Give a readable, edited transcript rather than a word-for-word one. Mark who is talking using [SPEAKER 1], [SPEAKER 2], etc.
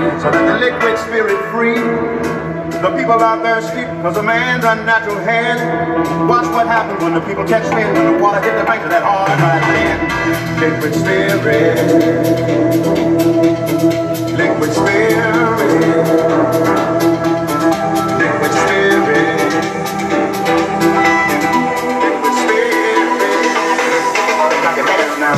[SPEAKER 1] so that the liquid spirit free. The people out there sleep because of man's unnatural hand. Watch what happens when the people catch wind, when the water hit the bank of that hard, dry land. Liquid spirit, liquid spirit, liquid spirit, liquid spirit. Knock it down now.